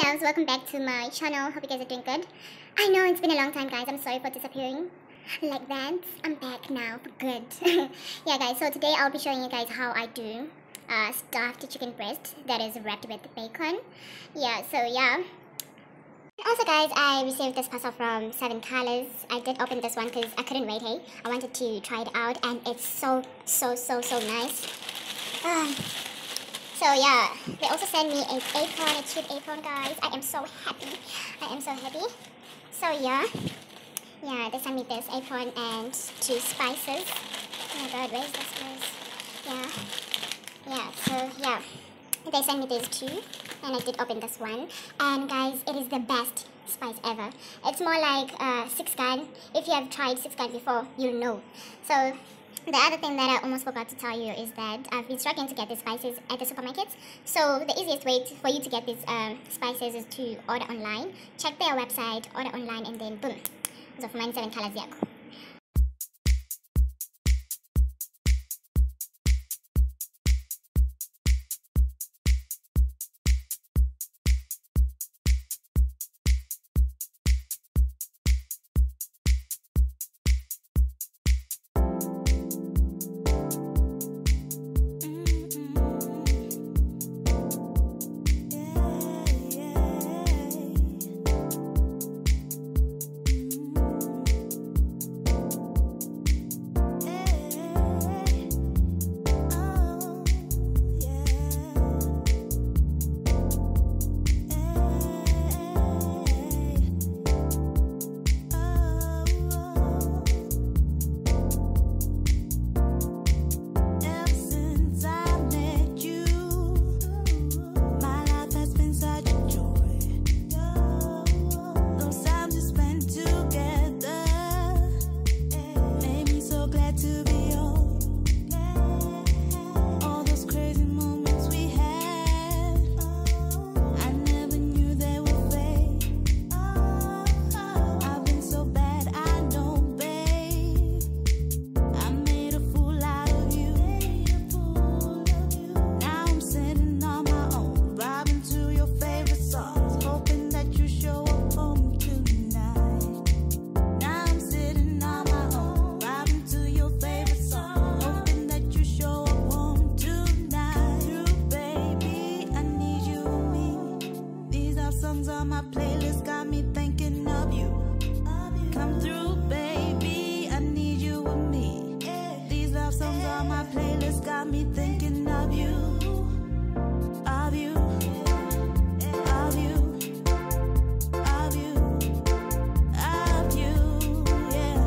loves, welcome back to my channel. Hope you guys are doing good. I know it's been a long time, guys. I'm sorry for disappearing like that. I'm back now for good. Yeah, guys, so today I'll be showing you guys how I do stuffed chicken breast that is wrapped with bacon. Yeah, so yeah. Also, guys, I received this parcel from 7 Colors. I did open this one because I couldn't wait, hey. I wanted to try it out, and it's so nice. So yeah, they also sent me an apron, a cute apron, guys. I am so happy. So yeah, they sent me this apron and 2 spices. Oh my god, where's this place? So yeah, they sent me these 2, and I did open this one. And guys, it is the best spice ever. It's more like 6 gun. If you have tried 6 gun before, you'll know. So the other thing that I almost forgot to tell you is that I've been struggling to get the spices at the supermarkets. So the easiest way for you to get these spices is to order online. Check their website, order online, and then boom. So for mine, 7 Colors, yeah. On my playlist got me thinking of you. Come through, baby, I need you with me. These love songs on my playlist got me thinking of you. Of you. Of you. Of you. Of you, yeah.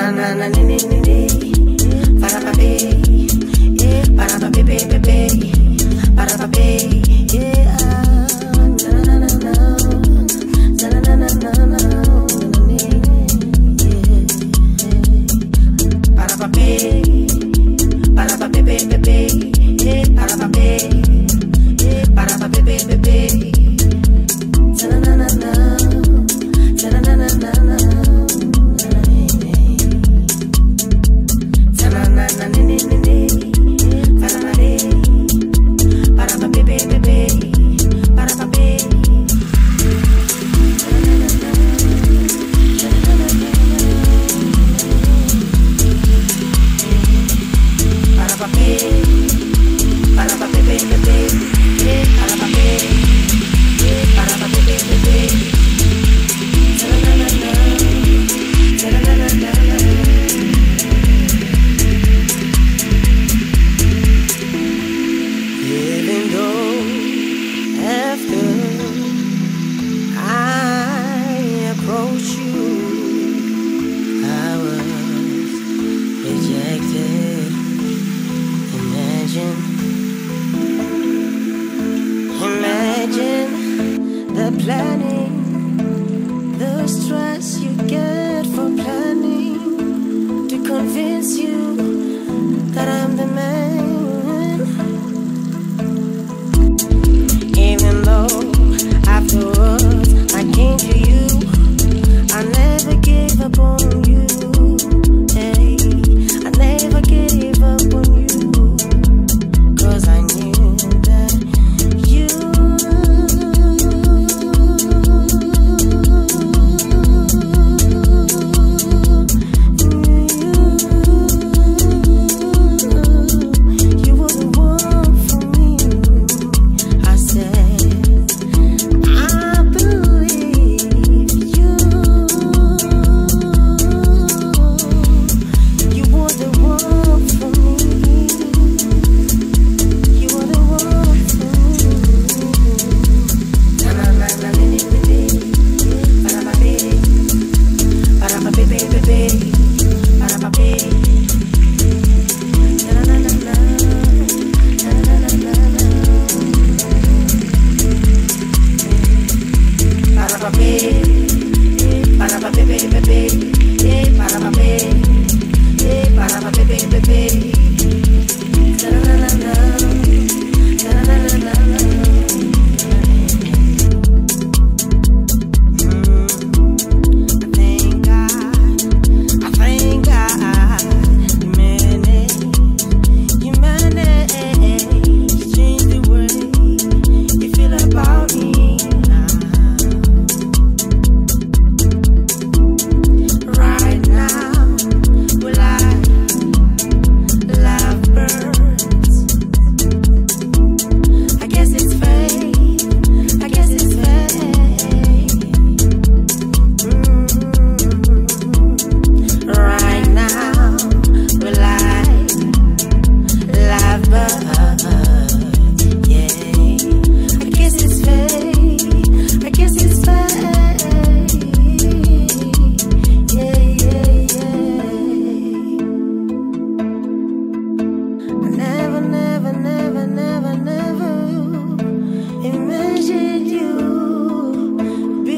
Planning, the stress you get for planning to convince you that I'm the man. Even though afterwards I came to you, I never gave up on you. Hey, I never gave up on you, 'cause I knew that you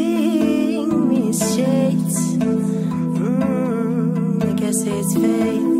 it's fate.